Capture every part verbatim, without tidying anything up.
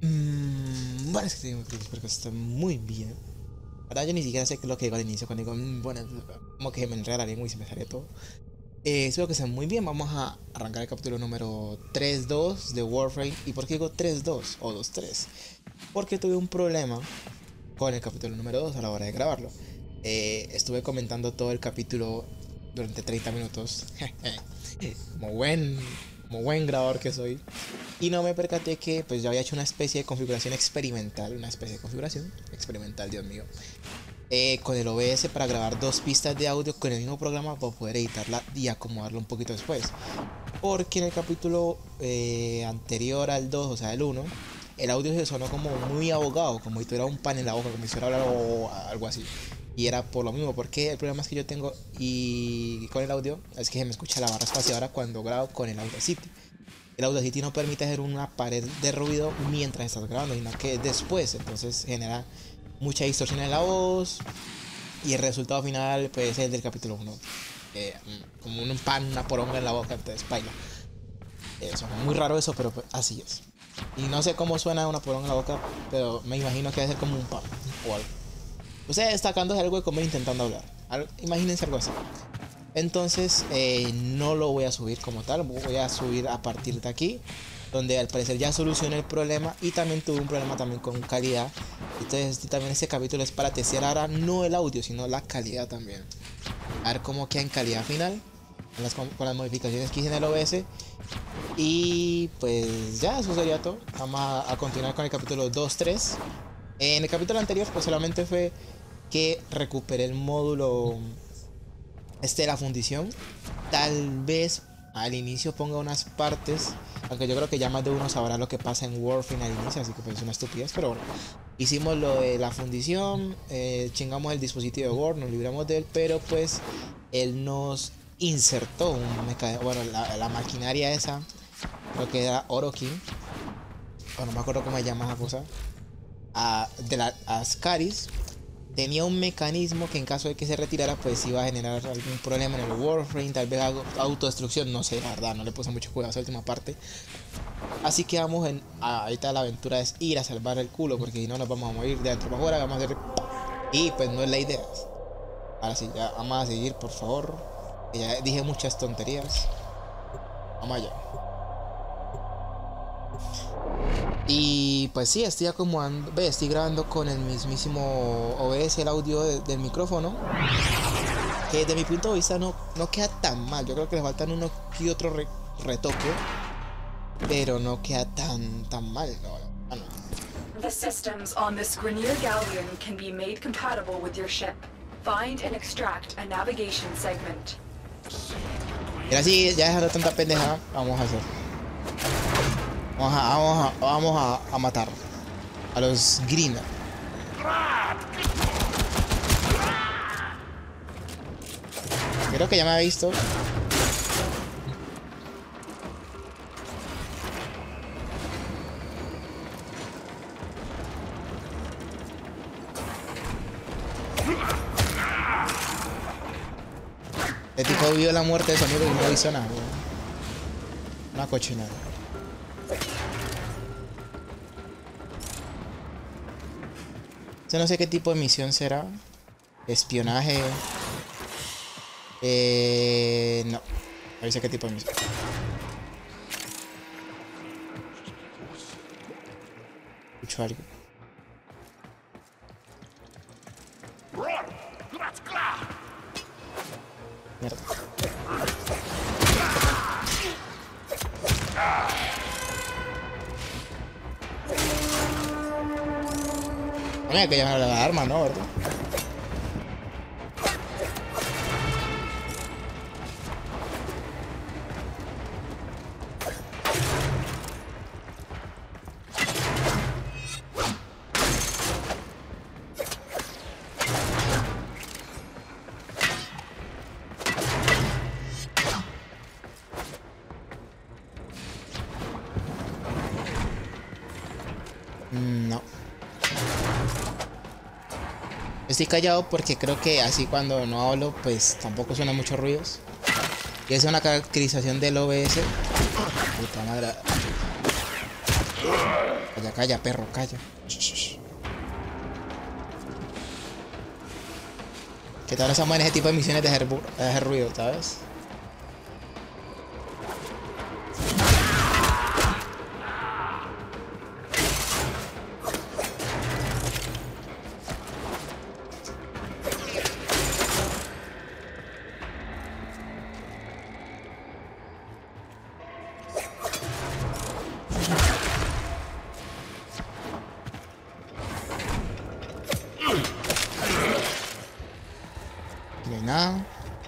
Mm, bueno, es que tengo que espero que esté muy bien. Ahora yo ni siquiera sé qué es lo que digo al inicio cuando digo, mm, bueno, como que me enreda la lengua y se me sale todo. Eh, espero que esté muy bien. Vamos a arrancar el capítulo número tres dos de Warframe. ¿Y por qué digo tres dos o dos tres? Porque tuve un problema con el capítulo número dos a la hora de grabarlo. Eh, estuve comentando todo el capítulo durante treinta minutos. como buen como buen grabador que soy. Y no me percaté que pues yo había hecho una especie de configuración experimental. Una especie de configuración experimental, Dios mío. Eh, con el O B S para grabar dos pistas de audio con el mismo programa para poder editarla y acomodarlo un poquito después. Porque en el capítulo eh, anterior al dos, o sea el uno, el audio se sonó como muy ahogado, como si tuviera un pan en la boca, como si fuera hablar o algo así. Y era por lo mismo, porque el problema es que yo tengo y con el audio es que se me escucha la barra espaciadora cuando grabo con el Audacity. El Audacity no permite hacer una pared de ruido mientras estás grabando, sino que después, entonces genera mucha distorsión en la voz y el resultado final pues es el del capítulo uno. Eh, como un pan, una poronga en la boca, entonces baila. Eso, muy raro eso, pero pues, así es. Y no sé cómo suena una poronga en la boca, pero me imagino que debe ser como un pan o algo. Ustedes destacándose algo de comer intentando hablar. Al, imagínense algo así. Entonces eh, no lo voy a subir como tal, voy a subir a partir de aquí, donde al parecer ya solucioné el problema y también tuve un problema también con calidad. Entonces también este capítulo es para testear ahora no el audio, sino la calidad también. A ver cómo queda en calidad final, con las, con las modificaciones que hice en el O B S. Y pues ya, eso sería todo. Vamos a, a continuar con el capítulo dos tres. En el capítulo anterior pues solamente fue que recuperé el módulo este de la fundición. Tal vez al inicio ponga unas partes, aunque yo creo que ya más de uno sabrá lo que pasa en Warframe al inicio, así que pues es una estupidez, pero bueno. Hicimos lo de la fundición, eh, chingamos el dispositivo de Word, nos libramos de él, pero pues él nos insertó un mecanismo, bueno, la, la maquinaria esa, lo que era Orokin, o no me acuerdo cómo se llama esa cosa, a, de la Ascaris. Tenía un mecanismo que en caso de que se retirara pues iba a generar algún problema en el Warframe, tal vez autodestrucción, no sé, la verdad, no le puse mucho cuidado a esa última parte. Así que vamos en, ahorita la aventura es ir a salvar el culo, porque si no nos vamos a morir de adentro para afuera, vamos a hacer... Y pues no es la idea. Ahora sí, ya vamos a seguir, por favor. Ya dije muchas tonterías. Vamos allá. Y pues sí, estoy acomodando, ve, estoy grabando con el mismísimo O B S el audio de, del micrófono, que desde mi punto de vista no, no queda tan mal. Yo creo que le faltan uno y otro re, retoque, pero no queda tan tan mal. No, no, no. The systems on this Grineer Galleon can be made compatible with your ship. Find and extract a navigation segment. Y así, ya dejando tanta pendejada, vamos a hacer. Vamos a, vamos a, vamos a, a matar a los Grineer. Creo que ya me ha visto. El tipo vio la muerte de su amigo y no hizo nada. Una cochinada. Yo no sé qué tipo de misión será. Espionaje. Eh, no. No sé qué tipo de misión. Escucho algo. Mierda. Mira que ya me la arma, ¿no? ¿Verdad? No. Estoy callado porque creo que así cuando no hablo pues tampoco suena muchos ruidos. Y esa es una caracterización del O B S. Puta madre. Calla, calla, perro, calla. Que tal estamos en ese tipo de misiones de hacer, de hacer ruido, ¿sabes? No hay nada.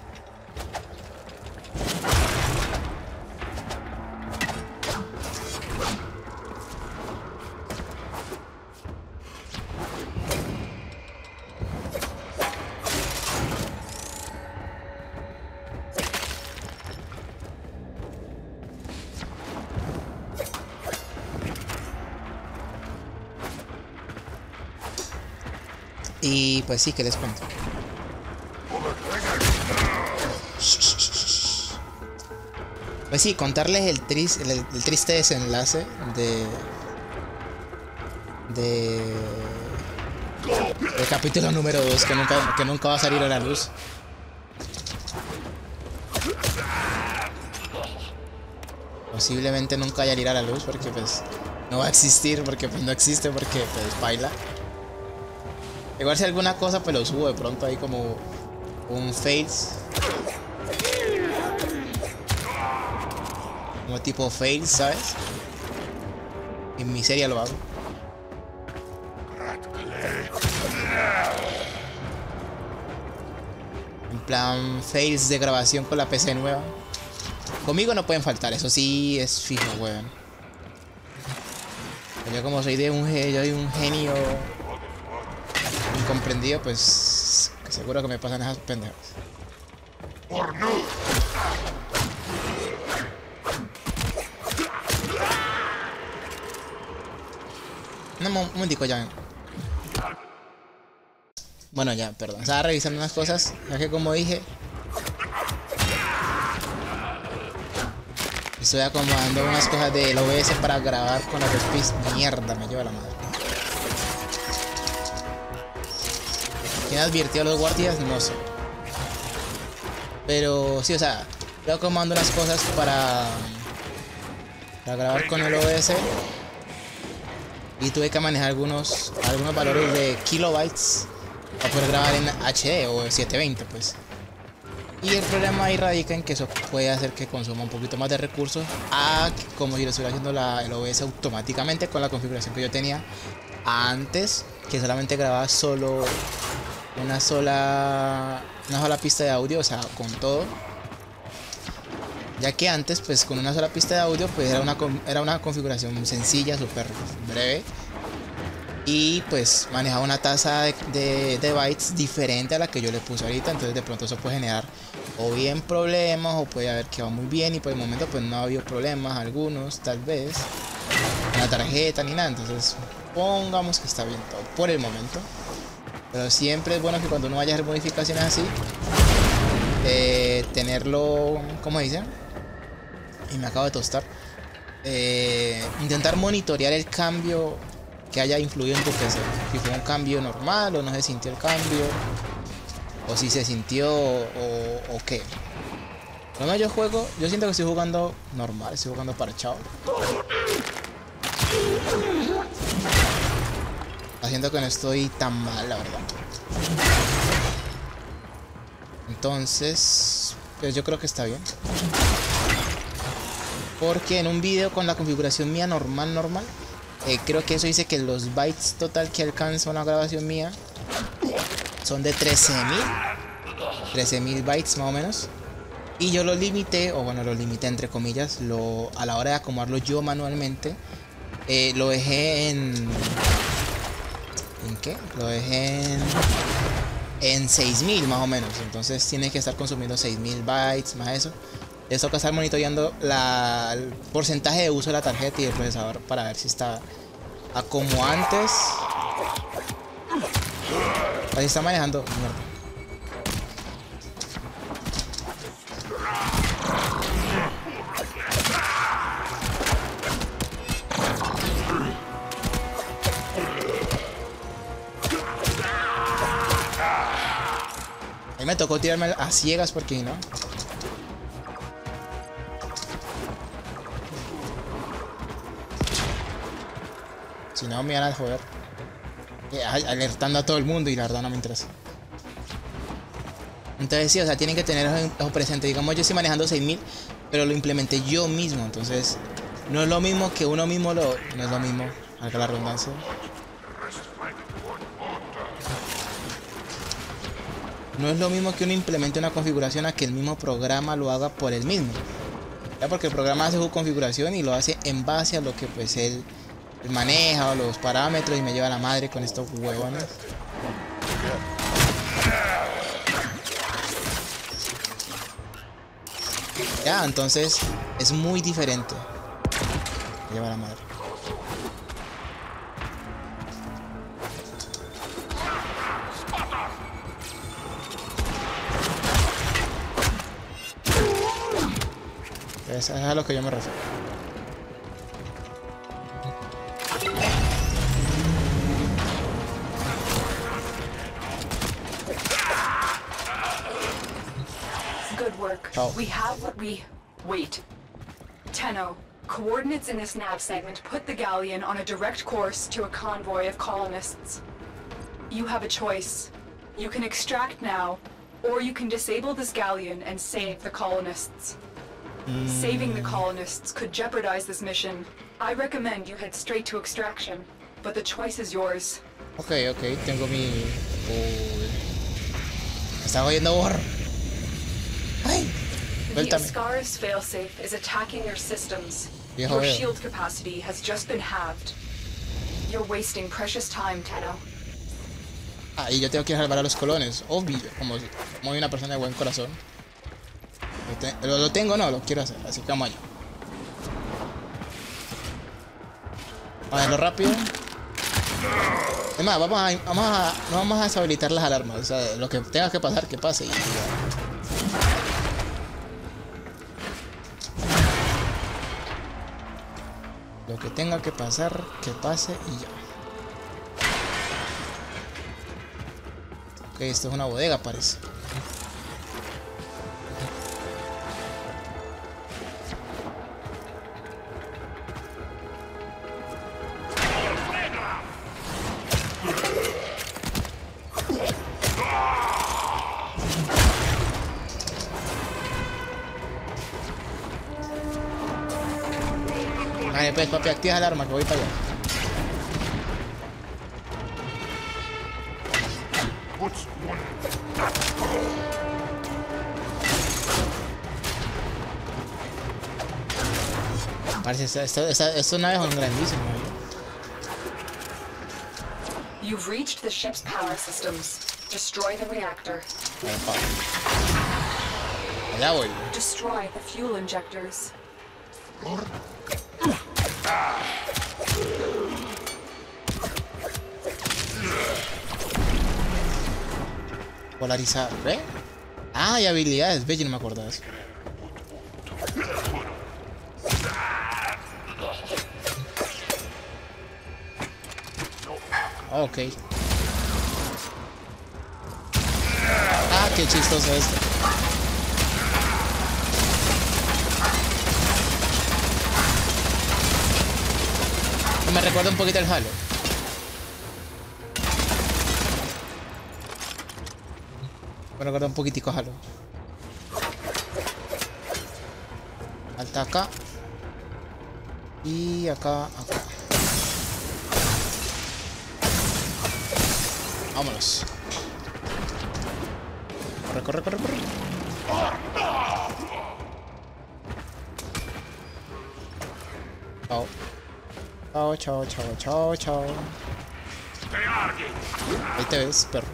Y pues sí, que les cuento. Pues sí, contarles el, tris, el, el triste desenlace de... De... El capítulo número dos, que nunca, que nunca va a salir a la luz. Posiblemente nunca vaya a ir a la luz porque pues no va a existir, porque pues no existe, porque pues baila. Igual si alguna cosa pues lo subo de pronto ahí como un fails. Como tipo fails, ¿sabes? En mi serie lo hago. En plan fails de grabación con la P C nueva. Conmigo no pueden faltar, eso sí es fijo, weón. Yo como soy de un, yo soy un genio incomprendido, pues seguro que me pasan esas pendejas. No, un momentico ya. Bueno, ya, perdón. Estaba revisando unas cosas, ya que como dije, estoy acomodando unas cosas del O B S para grabar con la pistas. Mierda, me lleva la madre. ¿Quién advirtió a los guardias? No sé. Pero sí, o sea, estoy acomodando unas cosas para, para grabar con el O B S. Y tuve que manejar algunos, algunos valores de kilobytes para poder grabar en H D o setecientos veinte, pues. Y el problema ahí radica en que eso puede hacer que consuma un poquito más de recursos a como si lo estuviera haciendo la, el O B S automáticamente con la configuración que yo tenía antes, que solamente grababa solo una sola una sola pista de audio, o sea, con todo. Ya que antes, pues con una sola pista de audio, pues era una, era una configuración sencilla, súper breve. Y pues manejaba una tasa de, de, de bytes diferente a la que yo le puse ahorita. Entonces de pronto eso puede generar o bien problemas o puede haber quedado muy bien. Y por el momento pues no ha habido problemas, algunos tal vez. En la tarjeta ni nada. Entonces pongamos que está bien todo por el momento. Pero siempre es bueno que cuando uno vaya a hacer modificaciones así, eh, tenerlo, ¿cómo dicen? Y me acabo de tostar. Eh, intentar monitorear el cambio que haya influido en tu P C. Si fue un cambio normal o no se sintió el cambio, o si se sintió o, o qué. Cuando yo juego, yo siento que estoy jugando normal, estoy jugando parchado. Siento que no estoy tan mal, la verdad. Entonces, pues yo creo que está bien. Porque en un video con la configuración mía normal, normal, eh, creo que eso dice que los bytes total que alcanza una grabación mía son de trece mil bytes más o menos. Y yo lo limité, o bueno, lo limité entre comillas, lo, a la hora de acomodarlo yo manualmente, eh, lo dejé en... ¿En qué? Lo dejé en... En seis mil más o menos. Entonces tienes que estar consumiendo seis mil bytes más eso. Eso que estar monitoreando la, el porcentaje de uso de la tarjeta y el procesador para ver si está a como antes. Ahí está manejando. Mierda. Ahí me tocó tirarme a ciegas porque no. Si no me van a joder. Alertando a todo el mundo y la verdad no me interesa. Entonces sí, o sea, tienen que tener eso presente. Digamos, yo estoy manejando seis mil, pero lo implementé yo mismo. Entonces, no es lo mismo que uno mismo lo... No es lo mismo, valga la redundancia. No es lo mismo que uno implemente una configuración a que el mismo programa lo haga por él mismo. ¿Ya? Porque el programa hace su configuración y lo hace en base a lo que pues él, él maneja o los parámetros y me lleva a la madre con estos huevones. Ya, entonces es muy diferente. Me lleva a la madre. Eso es a lo que yo me refiero. Good work. Oh. We have what we... Wait. Tenno, coordinates in this nav segment put the Galleon on a direct course to a convoy of colonists. You have a choice. You can extract now, or you can disable this Galleon and save the colonists. Mm. Saving the colonists could jeopardize this mission. I recommend you head straight to extraction, but the choice is yours. Ok, ok, tengo mi... Uy. Me está oyendo borro. Ay, the suéltame. Ascaris failsafe is attacking your systems. Viejo Your veo. shield capacity has just been halved. You're wasting precious time, Tenno. Ah, y yo tengo que salvar a los colones, obvio, como, como una persona de buen corazón. Lo, te, lo, lo tengo, no, lo quiero hacer, así que vamos allá. Vamos a verlo rápido. Es más, vamos a, vamos a, no vamos a deshabilitar las alarmas, o sea, lo que tenga que pasar, que pase y ya. Lo que tenga que pasar, que pase y ya. Ok, esto es una bodega, parece. Vale, pues papi, activa el arma que voy para allá. Parece esta, esta, esta, estas naves son grandísimas. You've reached the ship's power systems. Destroy the reactor. Vale, pa. Allá voy. Destroy the fuel injectors. Polarizar, ¿eh? Ah, y habilidades, ve, yo no me acuerdo de eso. Ok. Ah, qué chistoso esto. Me recuerda un poquito el Halo. Me recuerda un poquitico a Halo. Alta acá. Y acá, acá. Vámonos. Corre, corre, corre, corre. Chao. Chao, chao, chao, chao, chao. Ahí te ves, perro.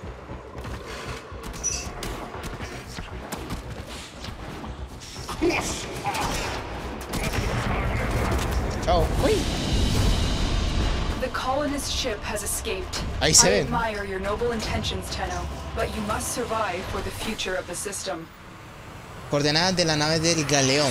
Chao. Uy. The colonist ship has escaped. Ahí se I ven. admire your noble intentions, Tenno, but you must survive for the future of the system. Coordenadas de la nave del Galeón.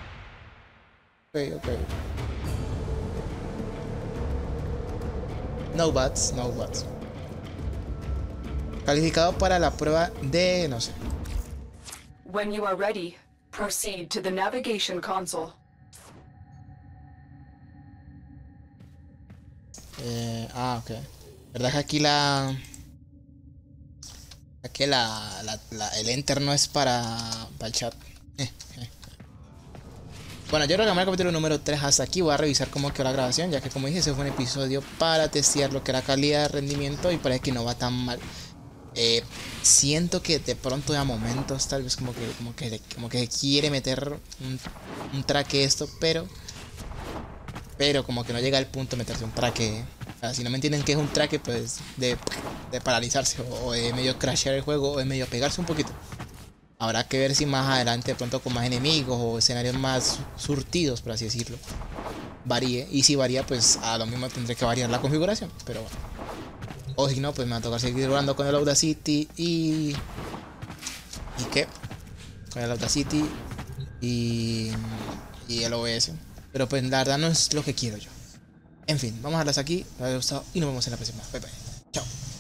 Ok, ok. No buts, no buts. Calificado para la prueba de... no sé. When you are ready, proceed to the navigation console. Eh, ah, ok. ¿Verdad que aquí la... aquí la, la, la el enter no es para, para el chat? Eh, eh. Bueno, yo creo que el capítulo número tres hasta aquí. Voy a revisar cómo quedó la grabación, ya que como dije, ese fue un episodio para testear lo que era calidad de rendimiento y parece que no va tan mal. Eh, siento que de pronto a momentos tal vez como que como que como que quiere meter un, un traque esto, pero pero como que no llega al punto de meterse un traque. O sea, si no me entienden que es un traque, pues de, de paralizarse o, o de medio crashear el juego o de medio pegarse un poquito. Habrá que ver si más adelante de pronto con más enemigos o escenarios más surtidos, por así decirlo, varíe. Y si varía, pues a lo mismo tendré que variar la configuración. Pero bueno. O si no, pues me va a tocar seguir jugando con el Audacity y... ¿Y qué? Con el Audacity y... y el O B S. Pero pues la verdad no es lo que quiero yo. En fin, vamos a dejarlas aquí. Les haya gustado y nos vemos en la próxima. Bye bye. Chao.